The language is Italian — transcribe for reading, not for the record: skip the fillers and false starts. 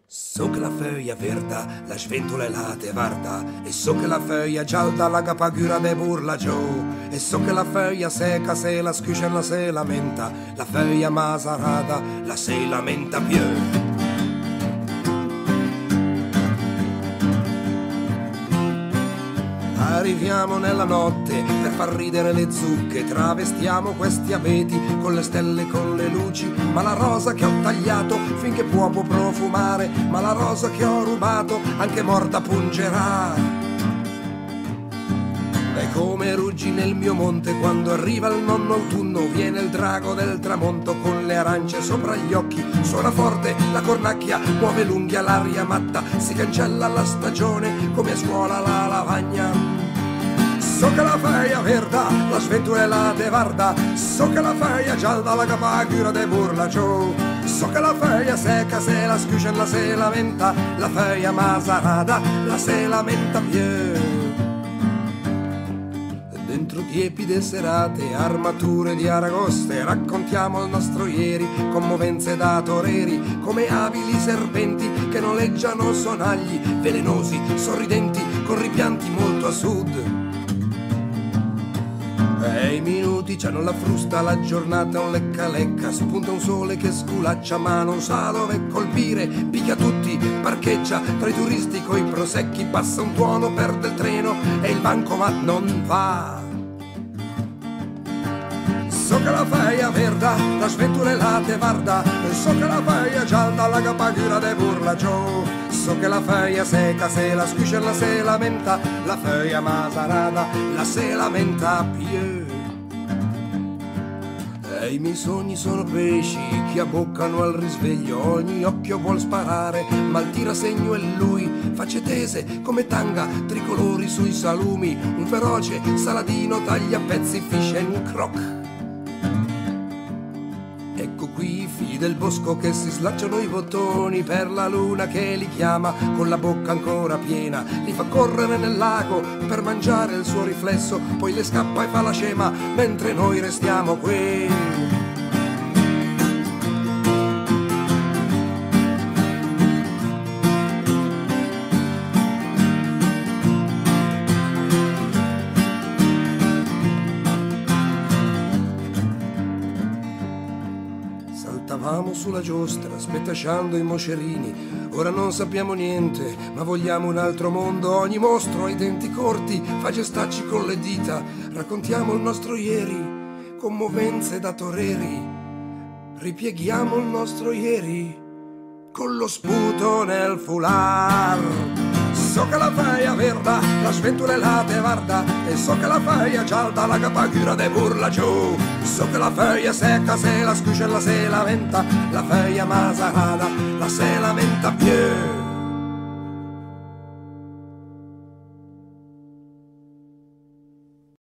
So che la foglia verda, la sventola è la te varda, e so che la foglia gialda, la capagura de burla giù, e so che la foglia seca se la scuscia se lamenta, la foglia masarada, la se lamenta più. Arriviamo nella notte per far ridere le zucche, travestiamo questi abeti con le stelle e con le luci, ma la rosa che ho tagliato finché può profumare, ma la rosa che ho rubato anche morta pungerà. E come ruggi nel mio monte quando arriva il nonno autunno, viene il drago del tramonto con le arance sopra gli occhi, suona forte la cornacchia, muove l'unghia l'aria matta, si cancella la stagione come a scuola la lavagna. So che la feia verda, la sventura e la te varda, so che la feia gialda, la capagura de burla giù, so che la feia seca se la scuscia la se lamenta, la feia masarada, la se lamenta più. Dentro tiepide serate, armature di aragoste, raccontiamo il nostro ieri, commovenze da toreri, come abili serpenti che noleggiano sonagli, velenosi, sorridenti, con ripianti molto a sud. E i minuti c'hanno la frusta, la giornata un lecca lecca, spunta un sole che sculaccia ma non sa dove colpire, picchia tutti, parcheggia tra i turisti coi prosecchi, passa un tuono, perde il treno e il bancomat non va. So che la feia verda, la sventura e la te varda, so che la feia gialda, la capagura de burla giù, so che la feia seca se la scuscia la se lamenta, la feia masarada, la se lamenta più. E i miei sogni sono pesci che abboccano al risveglio, ogni occhio vuol sparare, ma il tirasegno è lui, facce tese come tanga, tricolori sui salumi, un feroce saladino taglia a pezzi fish and croc. Ecco qui i figli del bosco che si slacciano i bottoni per la luna che li chiama con la bocca ancora piena, li fa correre nel lago per mangiare il suo riflesso, poi le scappa e fa la scema mentre noi restiamo qui. Saltavamo sulla giostra, spettacciando i moscerini, ora non sappiamo niente, ma vogliamo un altro mondo, ogni mostro ha i denti corti, fa gestacci con le dita, raccontiamo il nostro ieri, commovenze da toreri, ripieghiamo il nostro ieri, con lo sputo nel foulard. So che la feia verda, la sventura e la te varda, e so che la feia gialda, la capagura de burla giù, so che la feia seca se la scuscia la se lamenta, la feia masarada, la se lamenta più.